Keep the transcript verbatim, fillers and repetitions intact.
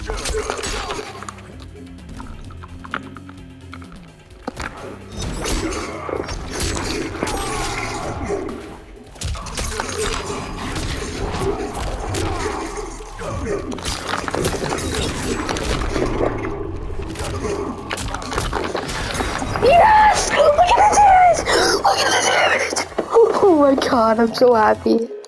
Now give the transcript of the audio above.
Yes! Look at the damage! Look at the damage! Oh my god, I'm so happy.